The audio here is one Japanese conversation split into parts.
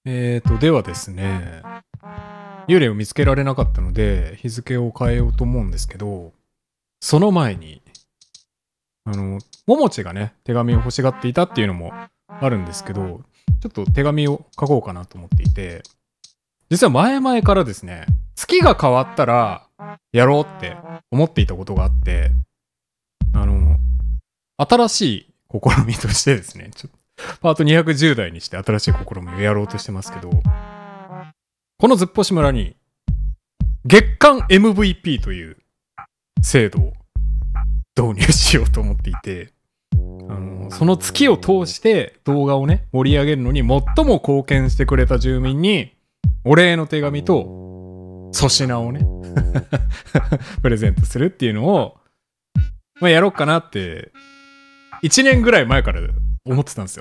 ではですね、幽霊を見つけられなかったので、日付を変えようと思うんですけど、その前に、ももちがね、手紙を欲しがっていたっていうのもあるんですけど、ちょっと手紙を書こうかなと思っていて、実は前々からですね、月が変わったらやろうって思っていたことがあって、新しい試みとしてですね、パート210代にして新しい試みをやろうとしてますけど、このずっぽし村に月間 MVP という制度を導入しようと思っていて、その月を通して動画をね、盛り上げるのに最も貢献してくれた住民にお礼の手紙と粗品をねプレゼントするっていうのを、やろうかなって1年ぐらい前から思ってたんですよ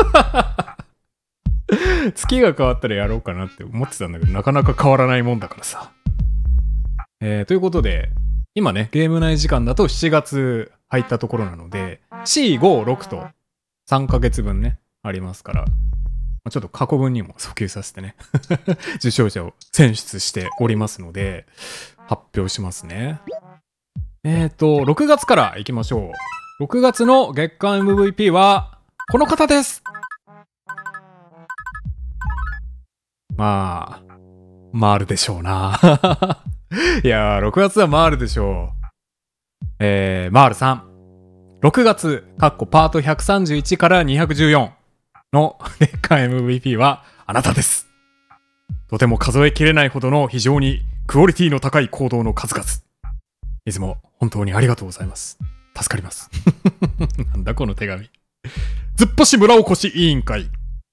月が変わったらやろうかなって思ってたんだけど、なかなか変わらないもんだからさ。ということで、今ね、ゲーム内時間だと7月入ったところなので、4、5、6と3ヶ月分ね、ありますから、ちょっと過去分にも訴求させてね、受賞者を選出しておりますので、発表しますね。6月から行きましょう。6月の月間 MVP は、この方です。まあるでしょうな。いやー、6月は回るでしょう。マールさん。6月、パート131から214の月間 MVP はあなたです。とても数えきれないほどの非常にクオリティの高い行動の数々。いつも本当にありがとうございます。助かります。なんだこの手紙。ずっぽし村おこし委員会。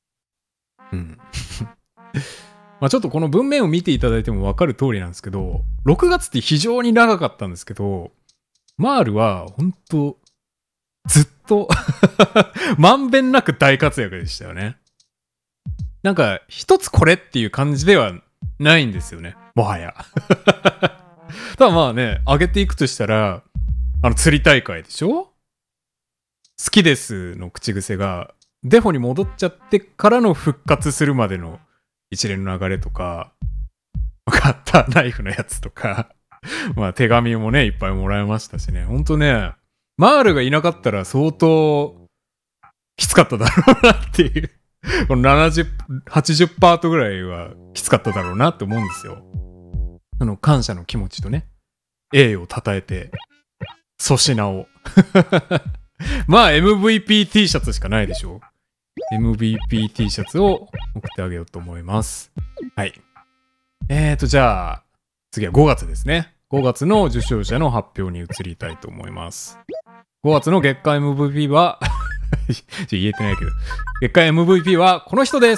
ちょっとこの文面を見ていただいても分かる通りなんですけど、6月って非常に長かったんですけど、マールは本当ずっとまんべんなく大活躍でしたよね。なんか一つこれっていう感じではないんですよね、もはや。ただまあね、上げていくとしたら、釣り大会でしょ？好きですの口癖がデフォに戻っちゃってからの復活するまでの一連の流れとか、カッターナイフのやつとか、手紙もね、いっぱいもらいましたしね。ほんとね、マールがいなかったら相当きつかっただろうなっていう。この70、80パートぐらいはきつかっただろうなって思うんですよ。感謝の気持ちとね、栄を称えて、粗品を。MVP T シャツしかないでしょ。MVP T シャツを送ってあげようと思います。はい。じゃあ、次は5月ですね。5月の受賞者の発表に移りたいと思います。5月の月間 MVP は、言えてないけど、月間 MVP はこの人です。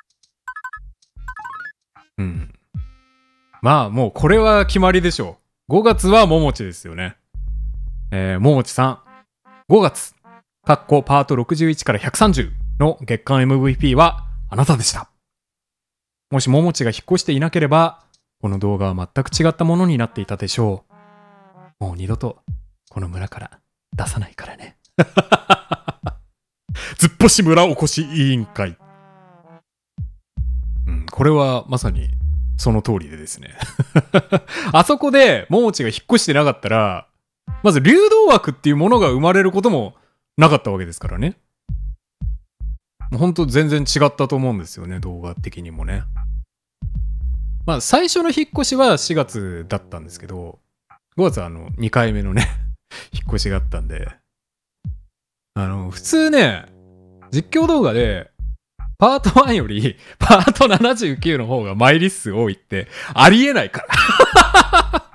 もうこれは決まりでしょう。5月はももちですよね。ももちさん。5月、パート61から130の月間 MVP はあなたでした。もしももちが引っ越していなければ、この動画は全く違ったものになっていたでしょう。もう二度とこの村から出さないからね。ずっぽし村おこし委員会。これはまさにその通りでですね。あそこでももちが引っ越してなかったら、まず流動枠っていうものが生まれることもなかったわけですからね。ほんと全然違ったと思うんですよね、動画的にもね。最初の引っ越しは4月だったんですけど、5月は2回目のね、引っ越しがあったんで、普通ね、実況動画で、パート1よりパート79の方がマイリス数多いってありえないから。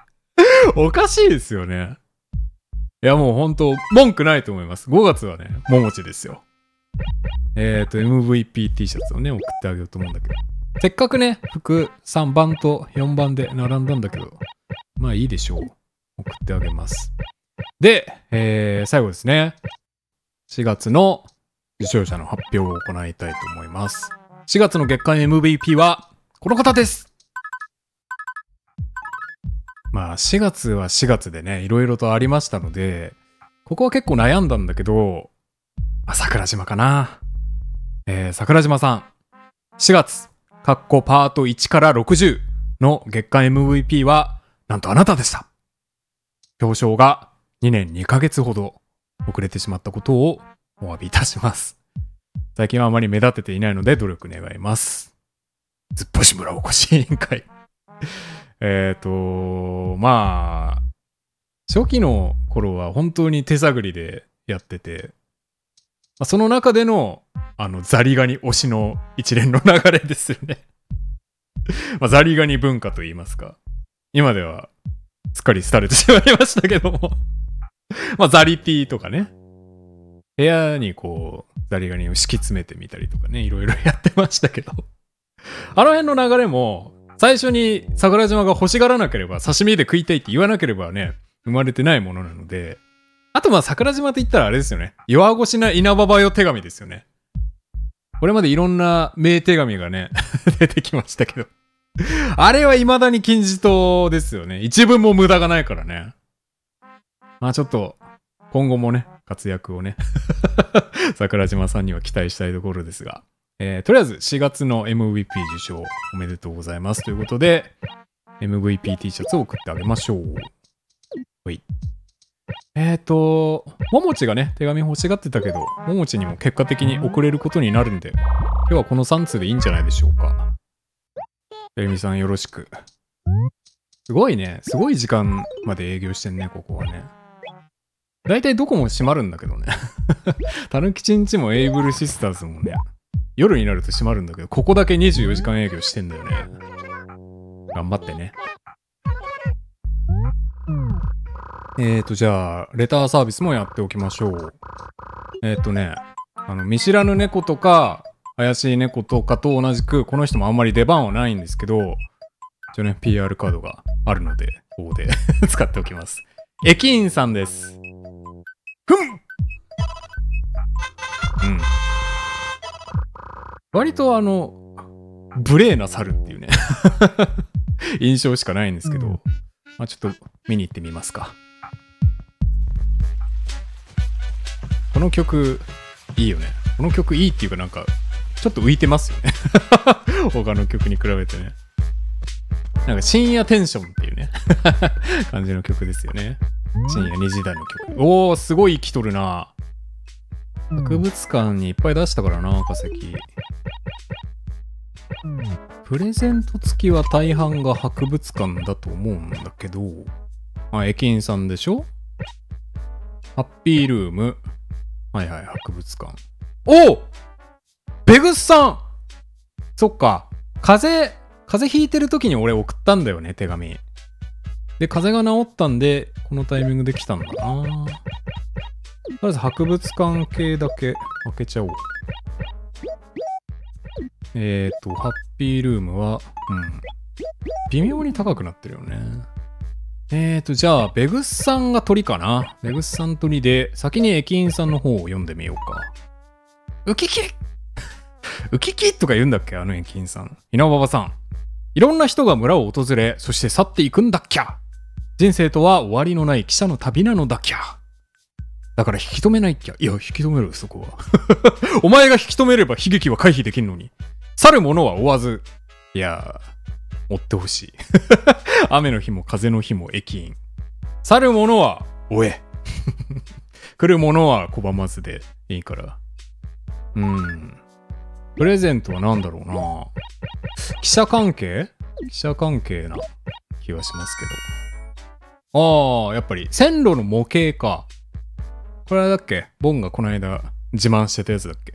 おかしいですよね。いやもうほんと文句ないと思います。5月はね、ももちですよ。MVP T シャツをね、送ってあげようと思うんだけど。せっかくね、服3番と4番で並んだんだけど、いいでしょう。送ってあげます。で、最後ですね。4月の受賞者の発表を行いたいと思います。4月の月間 MVP はこの方です。4月は4月でね、いろいろとありましたので、ここは結構悩んだんだけど、桜島かな。桜島さん。 4月、パート1から60の月間 MVP は、なんとあなたでした。表彰が2年2ヶ月ほど遅れてしまったことをお詫びいたします。最近はあまり目立てていないので努力願います。ずっぽし村おこし委員会。まあ、初期の頃は本当に手探りでやってて、その中でのザリガニ推しの一連の流れですよね。ザリガニ文化と言いますか。今ではすっかり廃れてしまいましたけども。ザリピーとかね。部屋にこう、ザリガニを敷き詰めてみたりとかね、いろいろやってましたけど。あの辺の流れも、最初に桜島が欲しがらなければ、刺身で食いたいって言わなければね、生まれてないものなので、あと桜島って言ったらあれですよね。弱腰な稲葉ばよ手紙ですよね。これまでいろんな名手紙がね、出てきましたけど。あれは未だに金字塔ですよね。一文も無駄がないからね。ちょっと、今後もね、活躍をね、桜島さんには期待したいところですが。とりあえず4月の MVP 受賞おめでとうございますということで、MVP T シャツを送ってあげましょう。ほい。ももちがね、手紙欲しがってたけど、ももちにも結果的に送れることになるんで、今日はこの3通でいいんじゃないでしょうか。えみさんよろしく。すごいね。すごい時間まで営業してんね、ここはね。だいたいどこも閉まるんだけどね。たぬきちんちもエイブルシスターズもね、夜になると閉まるんだけど、ここだけ24時間営業してんだよね。頑張ってね。じゃあ、レターサービスもやっておきましょう。見知らぬ猫とか、怪しい猫とかと同じく、この人もあんまり出番はないんですけど、一応ね、PR カードがあるので、ここで使っておきます。駅員さんです。割と無礼な猿っていうね、印象しかないんですけど、ちょっと見に行ってみますか。この曲、いいよね。この曲いいっていうかなんか、ちょっと浮いてますよね。他の曲に比べてね。なんか深夜テンションっていうね、感じの曲ですよね。深夜2時台の曲。おー、すごい生きとるな。博物館にいっぱい出したからな、化石。プレゼント付きは大半が博物館だと思うんだけど、駅員さんでしょ？ハッピールーム。はいはい、博物館。お！ベグスさん！そっか。風邪ひいてる時に俺送ったんだよね、手紙。で、風邪が治ったんで、このタイミングで来たんだな。とりあえず博物館系だけ開けちゃおう。ハッピールームは、微妙に高くなってるよね。じゃあ、ベグスさんが鳥かな。ベグスさん鳥で、先に駅員さんの方を読んでみようか。ウキキウキキとか言うんだっけ、あの駅員さん。稲葉さん。いろんな人が村を訪れ、そして去っていくんだっきゃ。人生とは終わりのない汽車の旅なのだっきゃ。だから引き止めないっきゃ。いや、引き止める、そこは。お前が引き止めれば悲劇は回避できるのに。去る者は追わず。いやー、追ってほしい。雨の日も風の日も駅員。去る者は追え。来る者は拒まずでいいから。プレゼントは何だろうな。記者関係な気はしますけど。やっぱり線路の模型か。これだっけ？ボンがこの間自慢してたやつだっ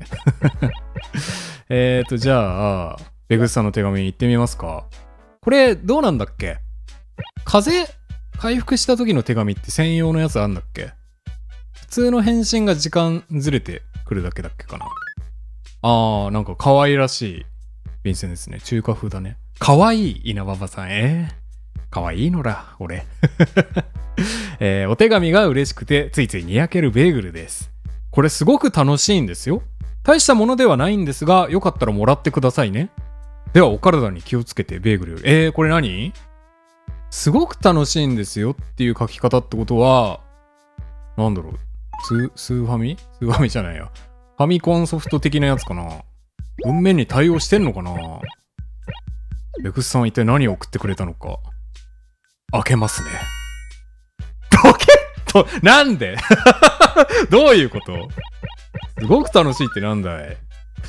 け？じゃあ、ベグスさんの手紙行ってみますか。これ、どうなんだっけ？風回復した時の手紙って専用のやつあんだっけ？普通の返信が時間ずれてくるだけだっけかな。なんか可愛らしい便箋ですね。中華風だね。可愛い稲葉さん。可愛いのだ、俺。お手紙が嬉しくてついついにやけるベーグルです。これすごく楽しいんですよ。大したものではないんですが、よかったらもらってくださいね。ではお体に気をつけてベーグルより。これ何？すごく楽しいんですよっていう書き方ってことは、なんだろう。スーファミじゃないや。ファミコンソフト的なやつかな。 文面に対応してんのかな。ベグスさんは一体何を送ってくれたのか。開けますね。ロケットなんでどういうこと？すごく楽しいってなんだい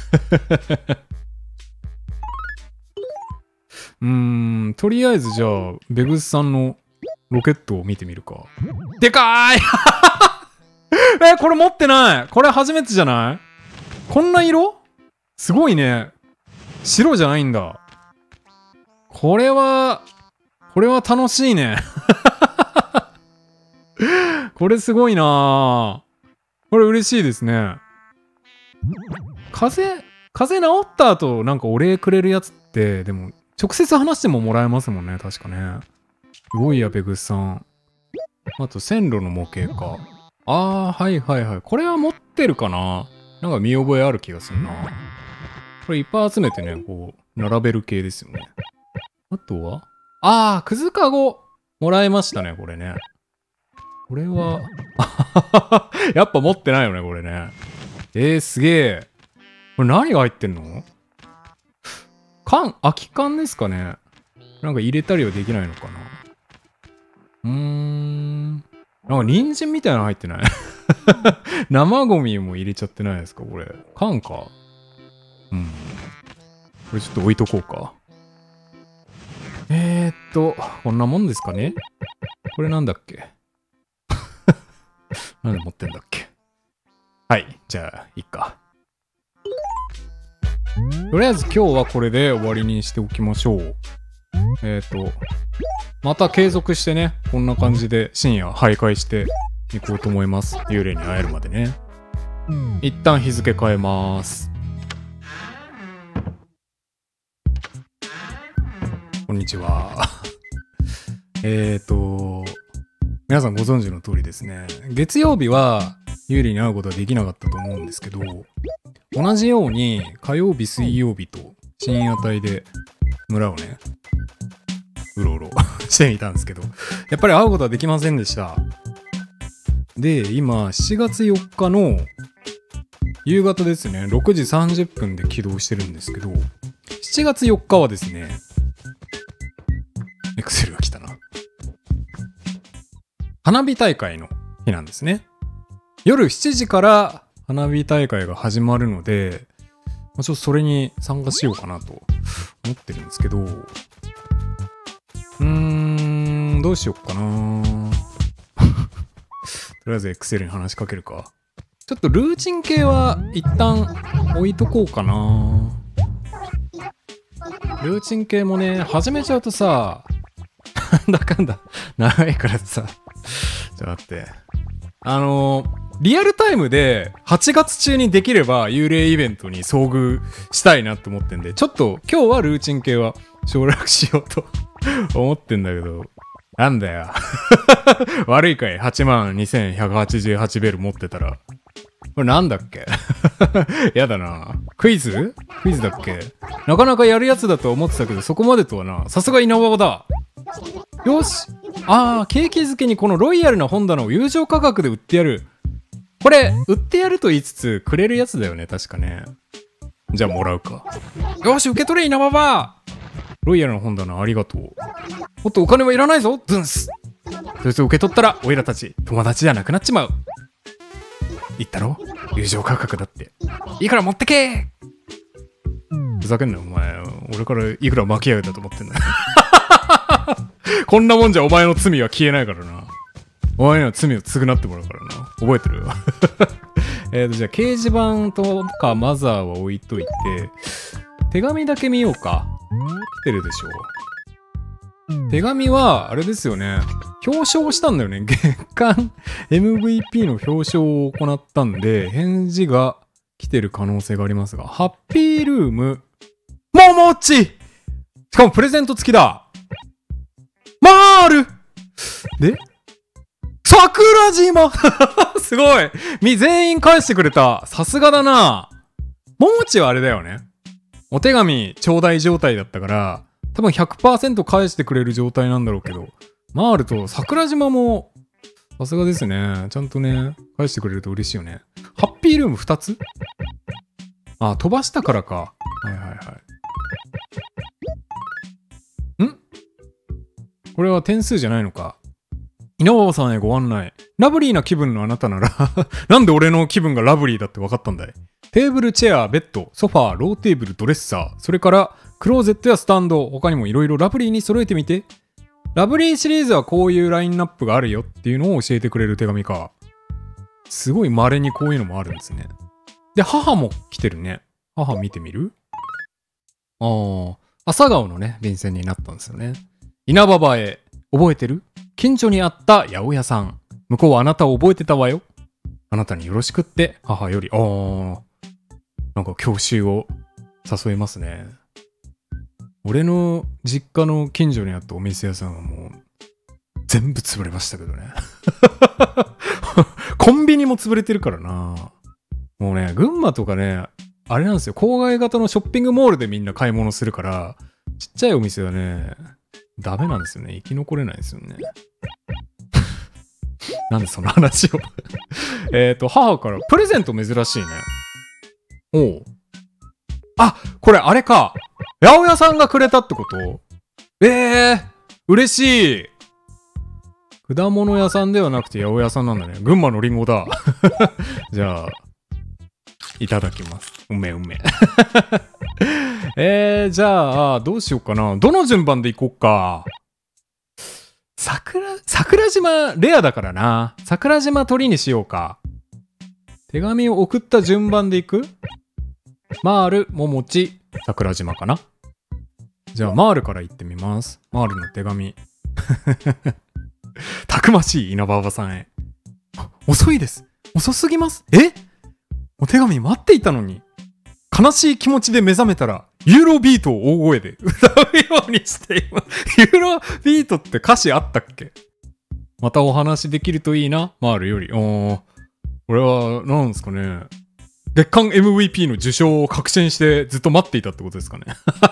とりあえずじゃあ、ベグスさんのロケットを見てみるか。でかーいこれ持ってない。これ初めてじゃない？こんな色？すごいね。白じゃないんだ。これは楽しいね。これすごいなぁ。これ嬉しいですね。風邪治った後なんかお礼くれるやつって、でも直接話してももらえますもんね、確かね。すごいや、ベグスさん。あと線路の模型か。はいはいはい。これは持ってるかな？なんか見覚えある気がするな。これいっぱい集めてね、こう、並べる系ですよね。あとはくずかごもらいましたね、これね。これは、やっぱ持ってないよね、これね。すげえ。これ何が入ってんの？空き缶ですかね。なんか入れたりはできないのかな。なんか人参みたいなの入ってない生ゴミも入れちゃってないですか、これ。缶か。これちょっと置いとこうか。こんなもんですかね。これなんだっけなんで持ってんだっけ。はい、じゃあ、いっか。とりあえず今日はこれで終わりにしておきましょう。また継続してね、こんな感じで深夜徘徊していこうと思います。幽霊に会えるまでね。一旦日付変えます。こんにちは。皆さんご存知の通りですね、月曜日は幽霊に会うことはできなかったと思うんですけど、同じように火曜日、水曜日と深夜帯で村をね、うろうろしてみたんですけど、やっぱり会うことはできませんでした。で、今、7月4日の夕方ですね、6時30分で起動してるんですけど、7月4日はですね、エクセルが来たな。花火大会の日なんですね。夜7時から花火大会が始まるので、ちょっとそれに参加しようかなと思ってるんですけど、どうしよっかなとりあえず Excel に話しかけるか。ちょっとルーチン系は一旦置いとこうかな。ルーチン系もね、始めちゃうとさ、なんだかんだ長いからさ、ちょっと待って。リアルタイムで8月中にできれば幽霊イベントに遭遇したいなと思ってんで、ちょっと今日はルーチン系は省略しようと思ってんだけど、なんだよ。悪いかい 82,188 ベル持ってたら。これなんだっけやだな。クイズだっけ。なかなかやるやつだと思ってたけど、そこまでとはな。さすが稲葉だ。よし。ケーキ漬けにこのロイヤルな本棚を友情価格で売ってやる。これ、売ってやると言いつつ、くれるやつだよね、確かね。じゃあもらうか。よし、受け取れ、稲葉。ロイヤルな本棚ありがとう。もっとお金はいらないぞ、ズンス。そいつを受け取ったら、おいらたち、友達じゃなくなっちまう。言ったろ？友情価格だって。いいから持ってけ。ふざけんなよ、お前。俺からいくら巻き上げたと思ってんだ。こんなもんじゃお前の罪は消えないからな。お前には罪を償ってもらうからな。覚えてる？じゃあ掲示板とかマザーは置いといて、手紙だけ見ようか。来てるでしょう。手紙は、あれですよね。表彰したんだよね。月間 MVP の表彰を行ったんで、返事が来てる可能性がありますが、ハッピールーム、ももち！しかもプレゼント付きだ！マール！で桜島すごい！全員返してくれた。さすがだな。ももちはあれだよね。お手紙頂戴状態だったから、多分 100% 返してくれる状態なんだろうけど、マールと桜島も、さすがですね。ちゃんとね、返してくれると嬉しいよね。ハッピールーム2つ？飛ばしたからか。 はいはいはい。これは点数じゃないのか。稲葉さんへご案内。ラブリーな気分のあなたならなんで俺の気分がラブリーだって分かったんだい。テーブル、チェア、ベッド、ソファー、ローテーブル、ドレッサー、それからクローゼットやスタンド、他にもいろいろラブリーに揃えてみて。ラブリーシリーズはこういうラインナップがあるよっていうのを教えてくれる手紙か。すごい稀にこういうのもあるんですね。で、母も来てるね。母見てみる？朝顔のね、便箋になったんですよね。稲葉場へ。覚えてる？近所にあった八百屋さん。向こうはあなたを覚えてたわよ。あなたによろしくって母より。なんか郷愁を誘いますね。俺の実家の近所にあったお店屋さんはもう全部潰れましたけどね。コンビニも潰れてるからな。もうね、群馬とかね、あれなんですよ。郊外型のショッピングモールでみんな買い物するから、ちっちゃいお店はね、ダメなんですよね。生き残れないですよね。なんでその話を母からプレゼント珍しいね。おう。あ、これあれか。八百屋さんがくれたってこと？嬉しい。果物屋さんではなくて八百屋さんなんだね。群馬のリンゴだ。じゃあ、いただきます。うめ。じゃあ、どうしようかな。どの順番でいこうか。桜島レアだからな。桜島鳥にしようか。手紙を送った順番でいく？マール、ももち、桜島かな。じゃあ、マールから行ってみます。マールの手紙。たくましい稲葉ばさんへ。遅いです。遅すぎます。お手紙待っていたのに。悲しい気持ちで目覚めたら、ユーロビートを大声で歌うようにしています。ユーロビートって歌詞あったっけ？またお話できるといいな、マールより。これは、なんですかね。月間 MVP の受賞を確信してずっと待っていたってことですかね。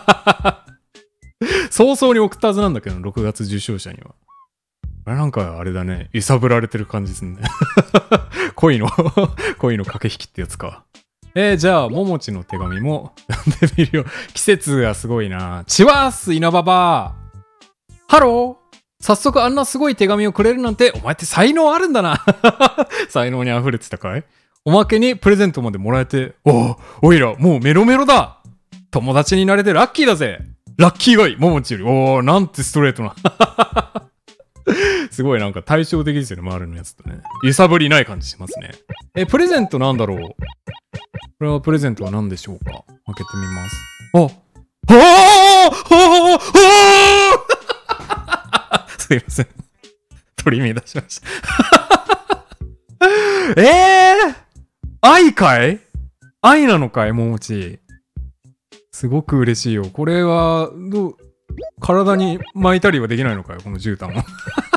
早々に送ったはずなんだけど、6月受賞者には。これなんかあれだね。揺さぶられてる感じですね。恋の駆け引きってやつか。じゃあ、ももちの手紙も読んでみるよ。季節がすごいな。チワース稲葉ばハロー。早速あんなすごい手紙をくれるなんて、お前って才能あるんだな。才能に溢れてたかい？おまけにプレゼントまでもらえて、おいら、もうメロメロだ。友達になれてラッキーだぜ。ラッキーガイ、ももちより。なんてストレートな。すごいなんか対照的ですよね、周りのやつとね。揺さぶりない感じしますね。プレゼントなんだろう？これはプレゼントは何でしょうか？開けてみます。すいません。取り乱しました。愛かい？愛なのかい？ももち。すごく嬉しいよ。これは、体に巻いたりはできないのかよ、この絨毯を。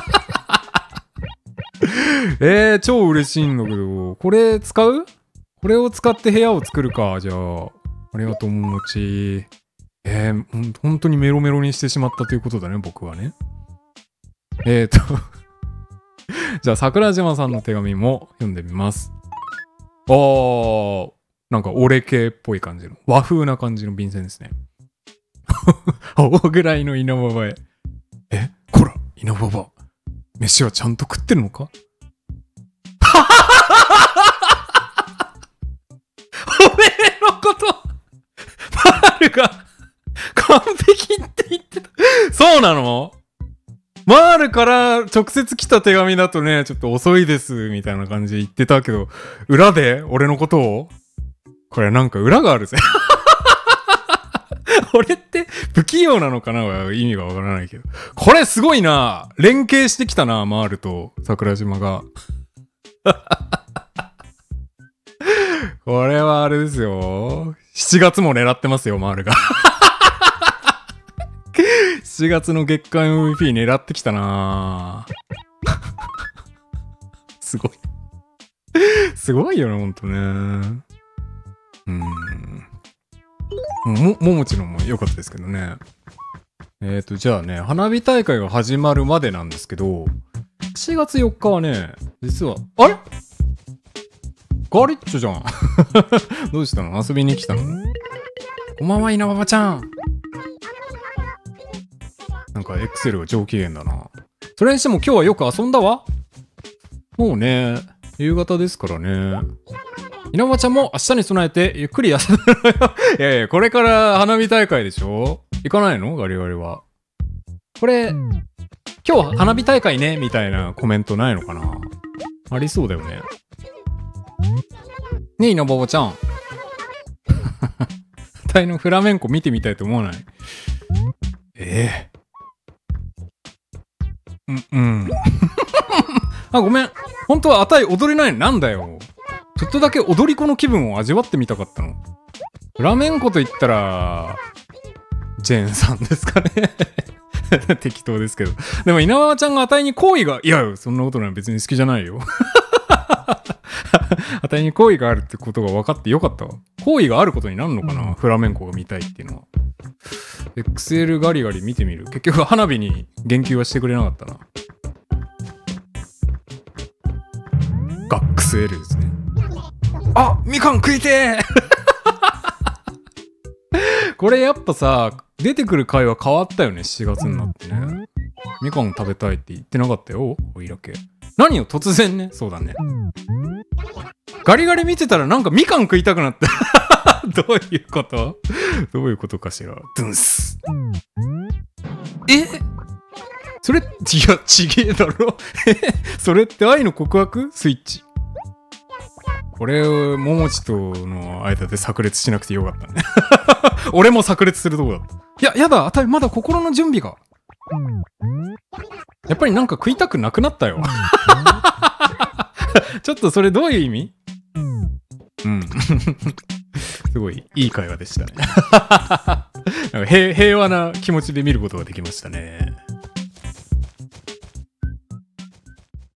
超嬉しいんだけど、これ使う？これを使って部屋を作るか、じゃあ。ありがとう、ももち。本当にメロメロにしてしまったということだね、僕はね。じゃあ、桜島さんの手紙も読んでみます。なんか俺系っぽい感じの、和風な感じの便箋ですね。大ぐらいの稲葉ばへ。こら、稲葉ば。飯はちゃんと食ってるのか？おめえのこと、マールが完璧って言ってた。そうなの？マールから直接来た手紙だとね、ちょっと遅いです、みたいな感じで言ってたけど、裏で俺のことを？これなんか裏があるぜ。俺って不器用なのかな？意味がわからないけど。これすごいな。連携してきたな、マールと桜島が。これはあれですよ。7月も狙ってますよ、マールが。7月の月間 MVP 狙ってきたな。すごい。すごいよね、ほんとね。ももちのも良かったですけどね。じゃあね、花火大会が始まるまでなんですけど、7月4日はね、実は、あれ？ガリッチョじゃん。どうしたの？遊びに来たの？ こんばんは、稲葉ちゃん。なんか、エクセルが上機嫌だな。それにしても今日はよく遊んだわ。もうね、夕方ですからね。稲葉ちゃんも明日に備えてゆっくり休むのよ。いやいや、これから花火大会でしょ？行かないの？ガリガリは。これ、今日花火大会ねみたいなコメントないのかな？ありそうだよね。ねえ、稲葉ちゃん。タイのフラメンコ見てみたいと思わない？うん。あ、ごめん。本当はあたい踊れないのなんだよ。ちょっとだけ踊り子の気分を味わってみたかったの。フラメンコと言ったら、ジェーンさんですかね。適当ですけど。でも稲葉ちゃんがあたいに好意が、いや、そんなことない。別に好きじゃないよ。あたいに好意があるってことが分かってよかったわ。好意があることになるのかな、フラメンコが見たいっていうのは。XL ガリガリ見てみる。結局花火に言及はしてくれなかったな。ガックス L ですね。あ、みかん食いてーこれやっぱさ、出てくる回は変わったよね、7月になってね。みかん食べたいって言ってなかったよ、おいらけ。何よ、突然ね。そうだね。ガリガリ見てたらなんかみかん食いたくなった。どういうこと？どういうことかしら。ドゥンス。それ、いや、ちげえだろ。それって愛の告白？スイッチ。これを、ももちとの間で炸裂しなくてよかったね。俺も炸裂するとこだった。いや、やだ、あたりまだ心の準備が。やっぱりなんか食いたくなくなったよ。ちょっとそれどういう意味？うん。すごいいい会話でしたね。なんか平和な気持ちで見ることができましたね。